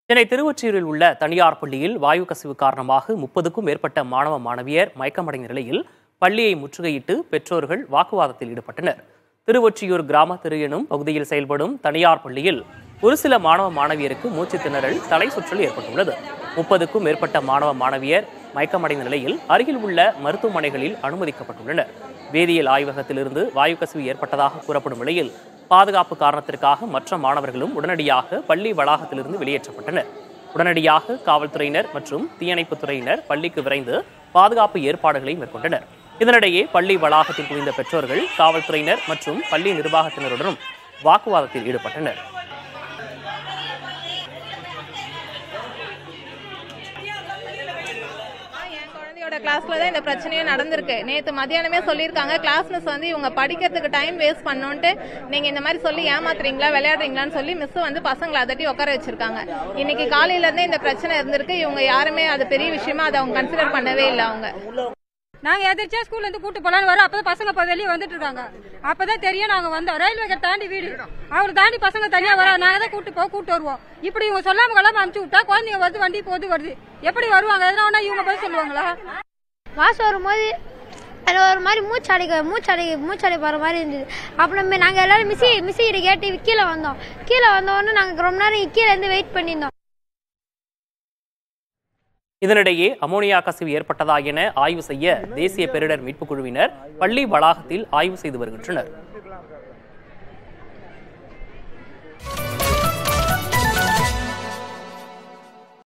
சென்னை திருவொற்றியூரில் உள்ள தனியார் பள்ளியில் வாயு கசிவு காரணமாக 30க்கும் மேற்பட்ட மாணவ மாணவியர் மயக்கமடைந்த நிலையில் பள்ளியை முற்றுகையிட்டு பெற்றோர்கள் வாக்குவாதத்தில் ஈடுபட்டனர். திருவொற்றியூர் கிராம தெரு எனும் பகுதியில் செயல்படும் தனியார் பள்ளியில் ஒரு சில மாணவ மாணவியருக்கு மூச்சு திணறல், தலை சுற்றல் ஏற்பட்டுள்ளது. 30க்கும் மேற்பட்ட மாணவ மாணவியர் மயக்கமடைந்த நிலையில் அருகில் உள்ள மருத்துவமனைகளில் அனுமதிக்கப்பட்டுள்ளனர். வேதியியல் ஆய்வகத்திலிருந்து வாயு கசிவு ஏற்பட்டதாக கூறப்படும் நிலையில் பாதுகாப்பு காரணத்திற்காக மற்ற மாணவர்களும் உடனடியாக பள்ளி வளாகத்திலிருந்து வெளியேற்றப்பட்டனர். உடனடியாக காவல்துறையினர் மற்றும் தீயணைப்புத் துறையினர் பள்ளிக்கு விரைந்து பாதுகாப்பு ஏற்பாடுகளை மேற்கொண்டனர். இதனிடையே பள்ளி வளாகத்தில் குவிந்த பெற்றோர்கள் காவல்துறையினர் மற்றும் பள்ளி நிர்வாகத்தினருடனும் வாக்குவாதத்தில் ஈடுபட்டனர். கிளாஸ்ல தான் இந்த பிரச்சனையே நடந்திருக்கு. நேற்று மதியானமே சொல்லியிருக்காங்க, கிளாஸ் மிஸ் வந்து இவங்க படிக்கிறதுக்கு டைம் வேஸ்ட் பண்ணோன்ட்டு நீங்க இந்த மாதிரி சொல்லி ஏமாத்துறீங்களா, விளையாடுறீங்களான்னு சொல்லி மிஸ் வந்து பசங்களை அதட்டி உட்கார வச்சிருக்காங்க. இன்னைக்கு காலையில இருந்தே இந்த பிரச்சனை இருந்திருக்கு. இவங்க யாருமே அது பெரிய விஷயமா அதை அவங்க கன்சிடர் பண்ணவே இல்லை. அவங்க நாங்க எதிர்த்தா ஸ்கூல்ல இருந்து கூட்டு போலான்னு வரோம். அப்பதான் பசங்க வெளியே வந்துட்டு இருக்காங்க. அப்பதான் தெரியும் நாங்க வந்தோம். ரயில்வே கேட் தாண்டி வீடு அவரு தாண்டி பசங்க தனியா வர நாங்க தான் கூட்டு வருவோம். இப்படி இவங்க சொல்லாம கொள்ளாம அனுப்பிச்சு விட்டா குழந்தைங்க வருது, வண்டி போது வருது, எப்படி வருவாங்க? எதனா இவங்க போய் சொல்லுவாங்களா? வாசம் வரும்போது அது ஒரு மாதிரி மூச்சடை போற மாதிரி இருந்தது. அப்புறம் நாங்க எல்லாரும் மிஸ்ஸி கிட்ட கேட்டு கீழே வந்தோன்னு நாங்க ரொம்ப நேரம் கீழே இருந்து வெயிட் பண்ணியிருந்தோம். இதனிடையே அமோனியா கசிவு ஏற்பட்டதா என ஆய்வு செய்ய தேசிய பேரிடர் மீட்புக் குழுவினர் பள்ளி வளாகத்தில் ஆய்வு செய்து வருகின்றனர்.